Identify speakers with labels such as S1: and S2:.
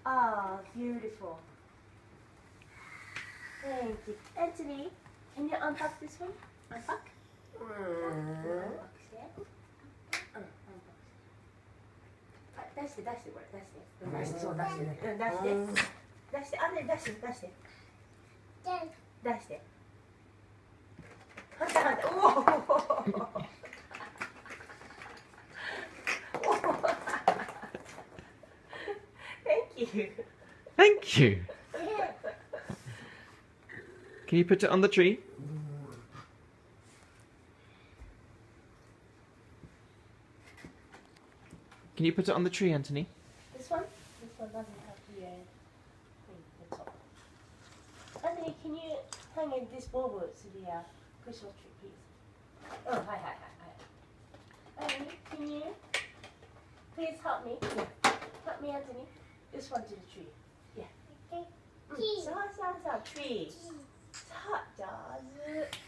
S1: Ah, beautiful. Thank you. Anthony, can you unpack this one? Unpack? Unpack して。出して出してこれ出して。出してそう出してね。出して出してあれ出して出して出して。反対反対。おお。Thank you.
S2: Thank you. Can you put it on the tree? Can you put it on the tree, Anthony?
S1: This one? This one doesn't have the thing, the top. Anthony, can you hang in this bulb to the Christmas tree, please? Oh, hi, hi, hi, hi. Anthony, can you please help me? Yeah. Help me, Anthony. This one to the tree. Yeah. Okay. そうそうそう、tree. そう、上手。